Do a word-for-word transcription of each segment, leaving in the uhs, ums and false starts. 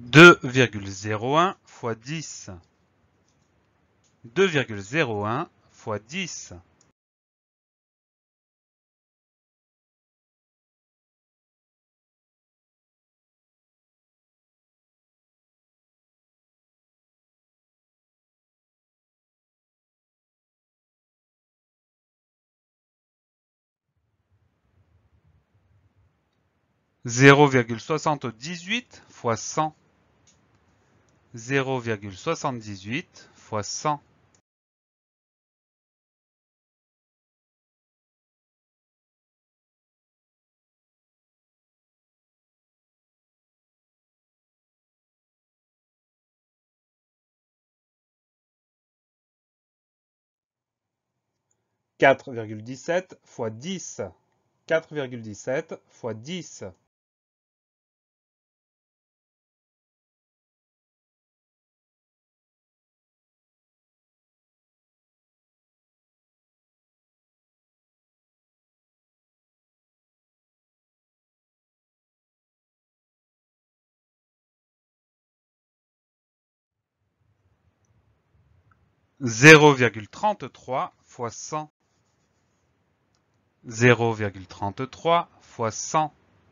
deux virgule zéro un fois dix. deux virgule zéro un fois dix. zéro virgule soixante-dix-huit fois cent. zéro virgule soixante-dix-huit fois cent. quatre virgule dix-sept fois dix. quatre virgule dix-sept fois dix. zéro virgule trente-trois fois cent. zéro virgule trente-trois fois cent.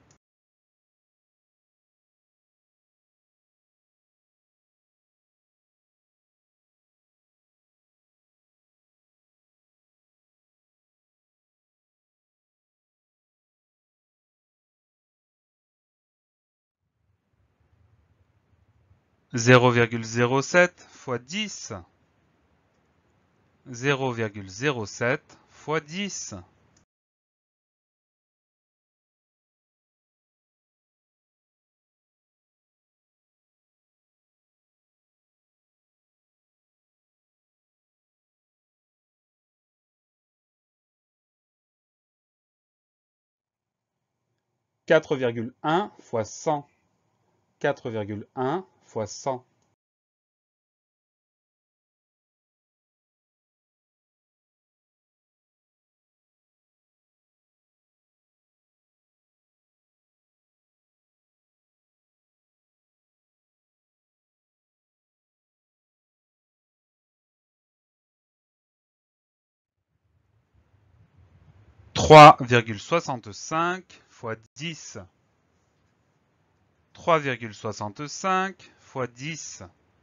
zéro virgule zéro sept fois dix. zéro virgule zéro sept fois dix. quatre virgule un fois cent. quatre virgule un fois cent. trois virgule soixante-cinq fois dix. trois virgule soixante-cinq fois dix.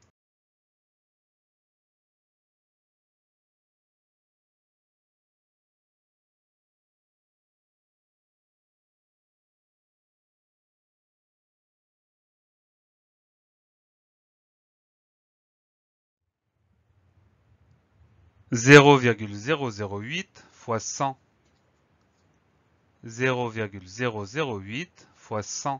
zéro virgule zéro zéro huit fois cent. zéro virgule zéro zéro huit fois cent.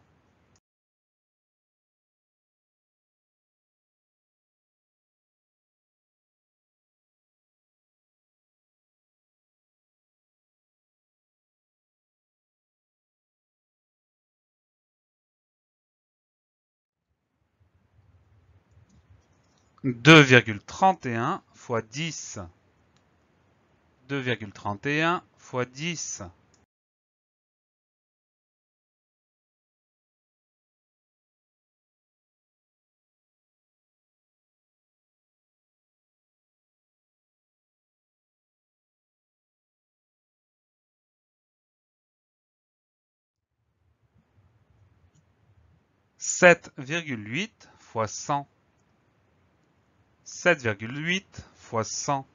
deux virgule trente et un fois dix. deux virgule trente et un fois dix. sept virgule huit fois cent. sept virgule huit fois cent.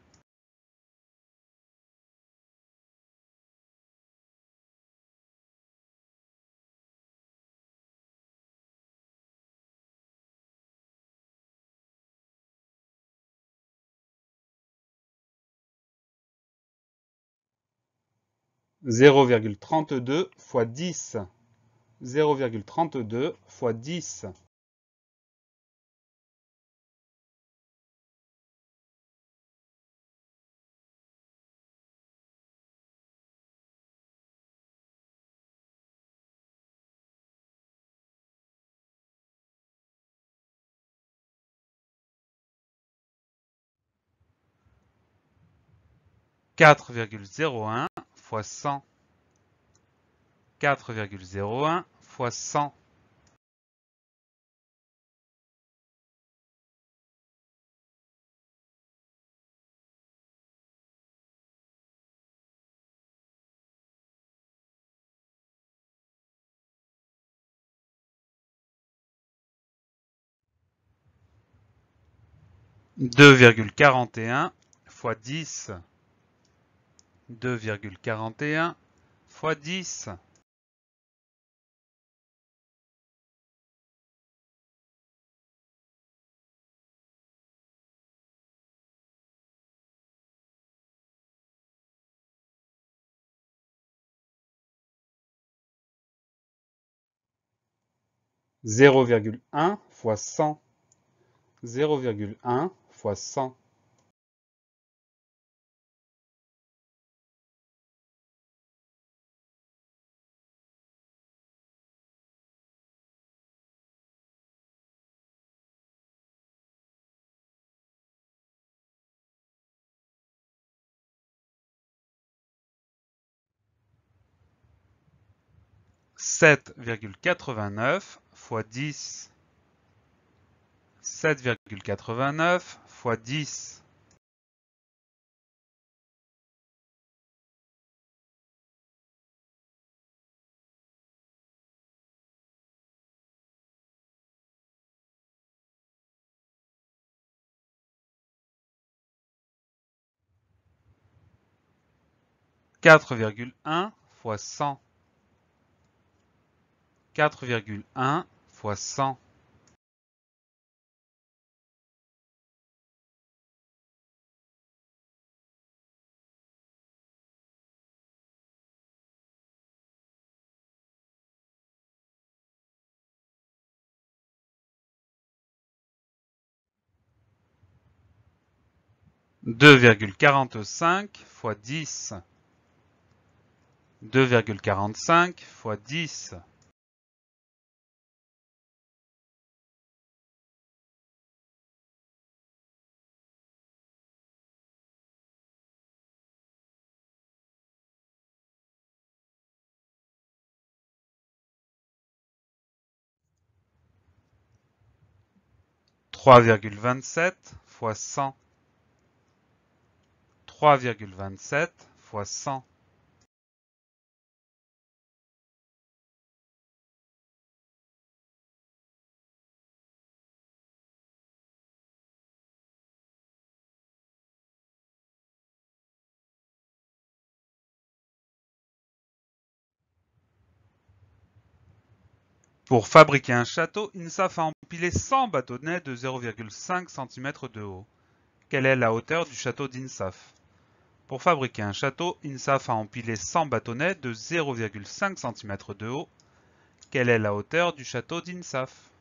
zéro virgule trente-deux fois dix. zéro virgule trente-deux fois dix. quatre virgule zéro un fois cent. quatre virgule zéro un fois cent. deux virgule quarante et un fois dix. deux virgule quarante et un fois dix. zéro virgule un fois cent. zéro virgule un fois cent. sept virgule quatre-vingt-neuf fois dix. sept virgule quatre-vingt-neuf fois dix. quatre virgule un fois cent. quatre virgule un fois cent. deux virgule quarante-cinq fois dix. deux virgule quarante-cinq fois dix. trois virgule vingt-sept fois cent. trois virgule vingt-sept fois cent. Pour fabriquer un château, INSAF a empilé cent bâtonnets de zéro virgule cinq centimètres de haut. Quelle est la hauteur du château d'INSAF? Pour fabriquer un château, INSAF a empilé cent bâtonnets de zéro virgule cinq centimètres de haut. Quelle est la hauteur du château d'INSAF?